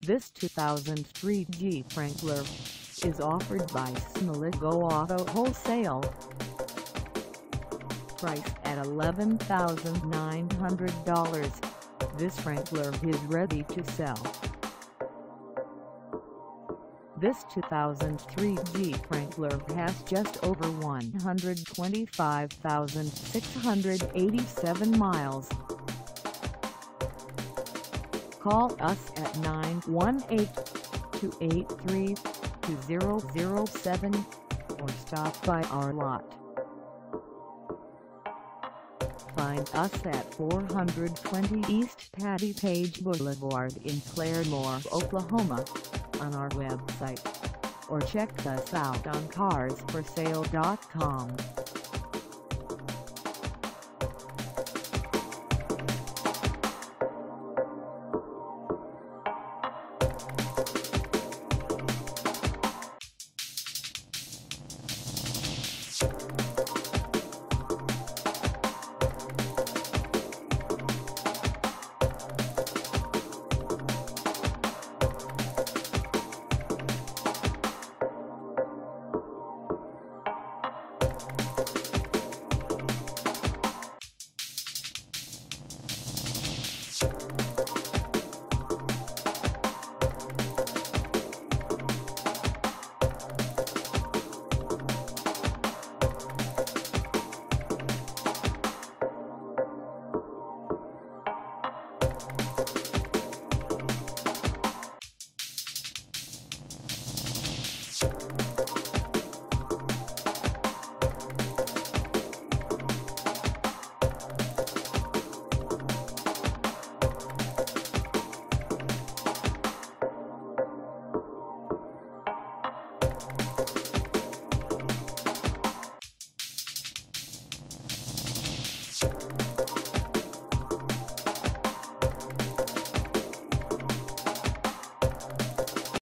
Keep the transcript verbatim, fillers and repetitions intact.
This two thousand three Jeep Wrangler is offered by Smalygo Auto Wholesale. Price at eleven thousand nine hundred dollars, this Wrangler is ready to sell. This two thousand three Jeep Wrangler has just over one hundred twenty-five thousand six hundred eighty-seven miles. Call us at nine one eight, two eight three, two zero zero seven or stop by our lot. Find us at four twenty East Patti Page Boulevard in Claremore, Oklahoma, on our website, or check us out on cars for sale dot com.